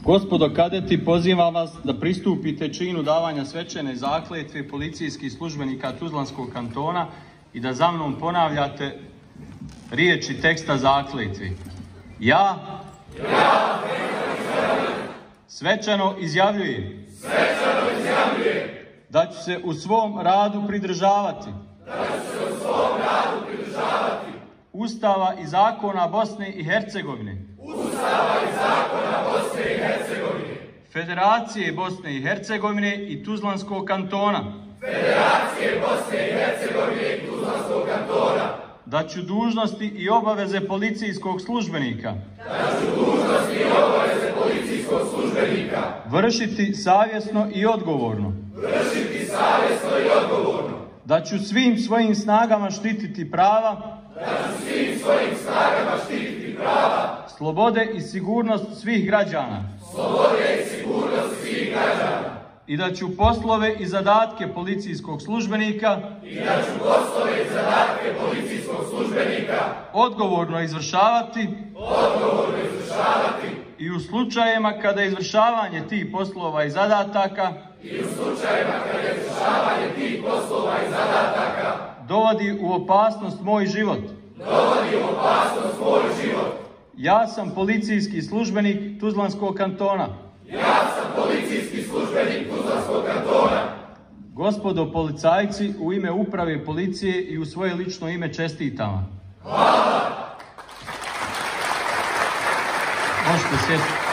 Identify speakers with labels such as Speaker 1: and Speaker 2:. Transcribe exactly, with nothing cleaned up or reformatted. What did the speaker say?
Speaker 1: Gospodo kadeti, pozivam vas da pristupite činu davanja svečane zakletve policijskih službenika Tuzlanskog kantona i da za mnom ponavljate riječi teksta zakletve. Ja,
Speaker 2: ja
Speaker 1: svečano izjavljujem,
Speaker 2: svečano izjavljujem
Speaker 1: da ću se u svom radu pridržavati,
Speaker 2: da ću se u svom radu pridržavati
Speaker 1: Ustava i zakona Bosne i Hercegovine,
Speaker 2: Ustava i zakona Bosne i Hercegovine,
Speaker 1: Federacije Bosne i Hercegovine i Tuzlanskog kantona,
Speaker 2: Federacije Bosne i Hercegovine i Tuzlanskog kantona,
Speaker 1: da ću dužnosti i obaveze policijskog službenika,
Speaker 2: da ću dužnosti i obaveze policijskog službenika
Speaker 1: vršiti savjesno i odgovorno,
Speaker 2: vršiti savjesno i odgovorno,
Speaker 1: da ću svim svojim snagama štititi prava,
Speaker 2: da ću svim svojim snagama štititi prava,
Speaker 1: slobode i sigurnost svih građana,
Speaker 2: slobode i sigurnost svih građana,
Speaker 1: i da ću poslove i zadatke policijskog službenika
Speaker 2: i da ću poslove i zadatke policijskog službenika
Speaker 1: odgovorno izvršavati,
Speaker 2: odgovorno izvršavati
Speaker 1: i u slučajevima kada izvršavanje tih poslova i zadataka
Speaker 2: i u slučajevima kada izvršavanje tih poslova i zadataka
Speaker 1: dovodi u opasnost moj život.
Speaker 2: dovodi u opasnost moj život.
Speaker 1: Ja sam policijski službenik Tuzlanskog kantona.
Speaker 2: Ja sam policijski službenik Tuzlanskog kantona.
Speaker 1: Gospodo policajci, u ime uprave policije i u svoje lično ime čestitam vam.
Speaker 2: Hvala!
Speaker 1: Možete sjeti.